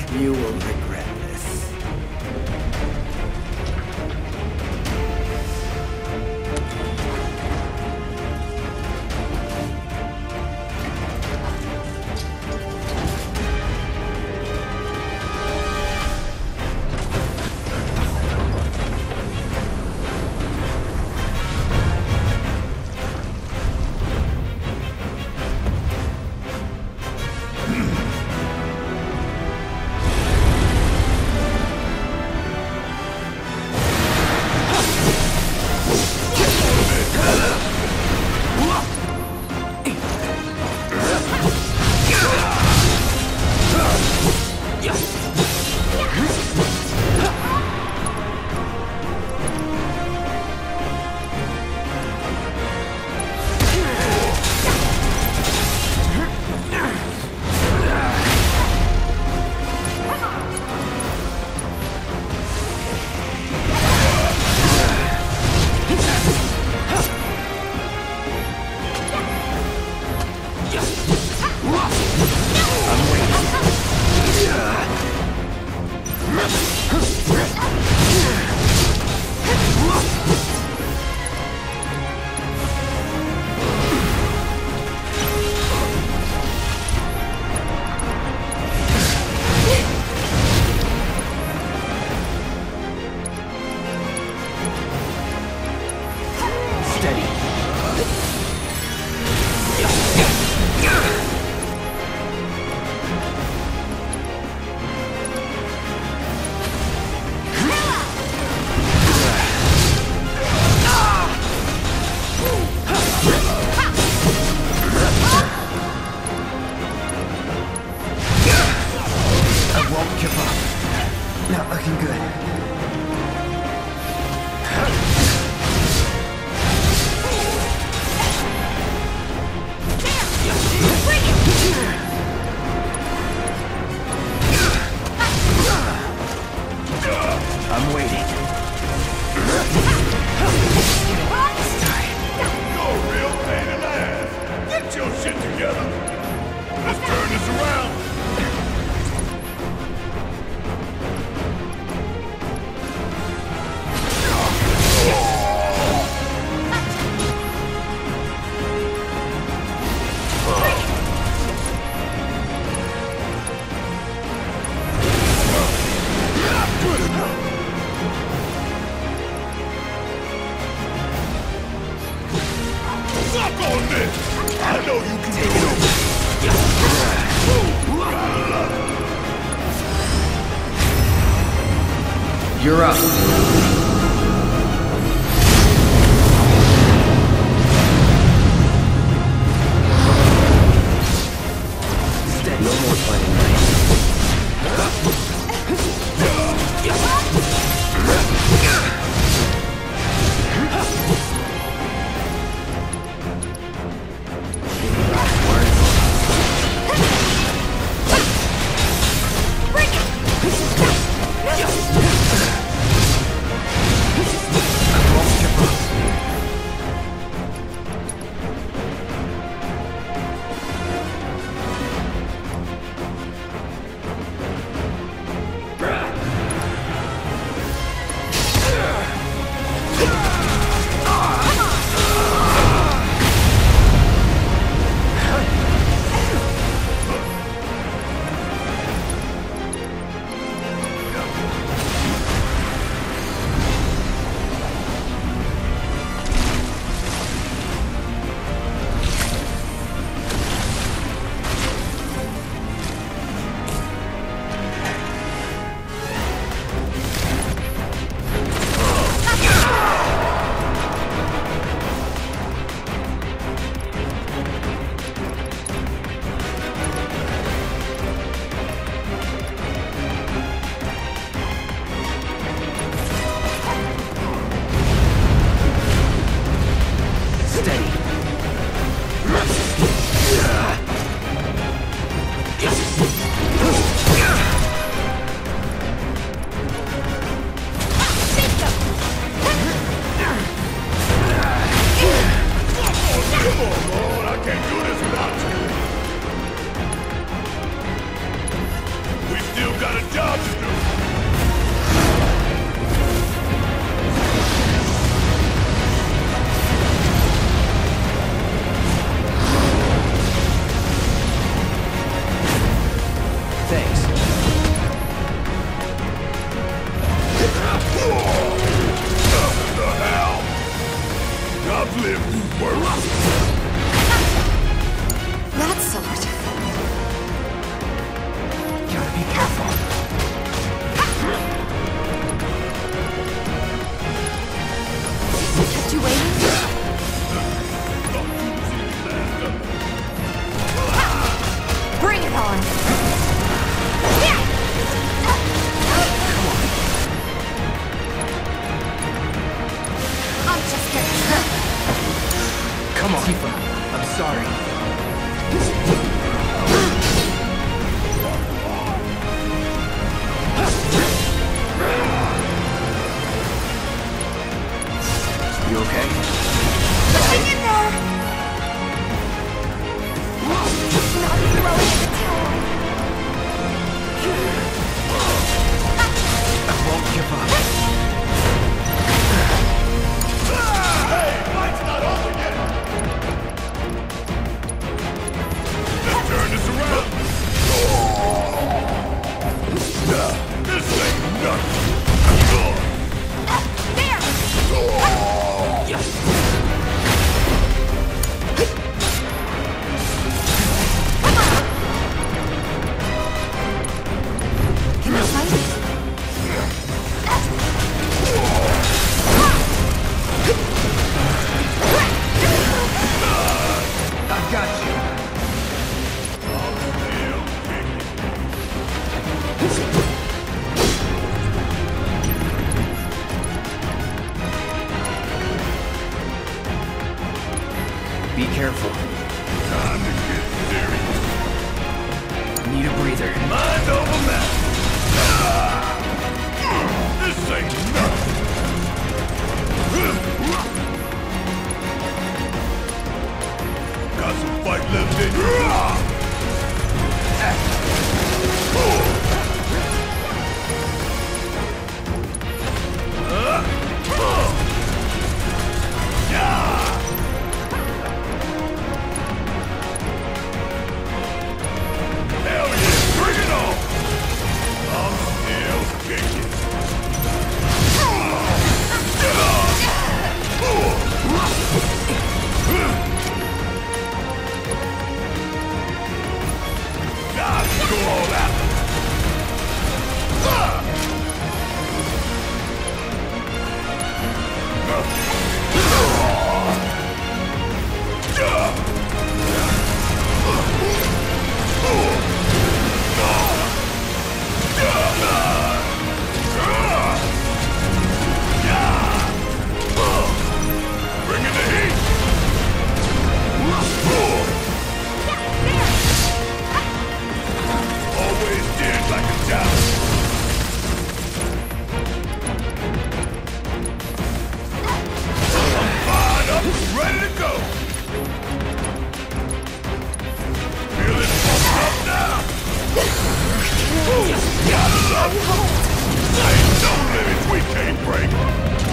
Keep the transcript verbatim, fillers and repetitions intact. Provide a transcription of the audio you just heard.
You will regret this. Not looking good. I'm waiting. You're a real pain in the ass. Get your shit together. Let's turn this around. Suck on this! I know you can do it! Gotta love it. You're up. No more playing nice. Still got a job to do. Thanks. What the hell? I've lived through worse. That sort. Gotta be careful. Kept you waiting? Bring it on! I'm just getting... Come on. Tifa, I'm sorry. You okay? Hang in there! Not throwing in the towel. I won't give up. Hey, fight's not over yet. Let's turn this around. This ain't nothing. Can you fight it? I've got you. Be careful. Time to get serious. Need a breather. Mind over matter. Ah! This ain't nothing. Got some fight left in you. Hell yeah, bring it on! I'm still kicking. Gotta go all out. Bringing the heat. Always did like a job. I'm fired up, ready to go. Feeling pumped up now. Gotta love it. Ain't no limits we can't break.